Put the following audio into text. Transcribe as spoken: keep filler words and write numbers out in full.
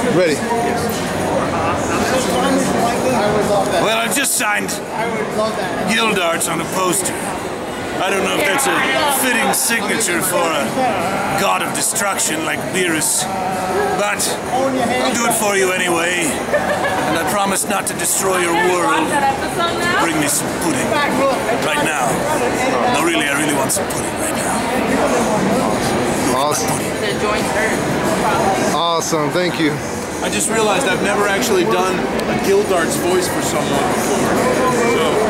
Ready. Well, I've just signed Gildarts on a poster. I don't know if that's a fitting signature for a god of destruction like Beerus, but I'll do it for you anyway. And I promise not to destroy your world. Bring me some pudding right now. No, really, I really want some pudding right now. Awesome. Awesome, thank you. I just realized I've never actually done a Gildarts voice for someone before. So